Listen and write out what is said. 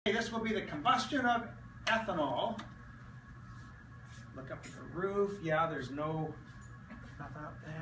This will be the combustion of ethanol. Look up at the roof. Yeah, there's nothing up there.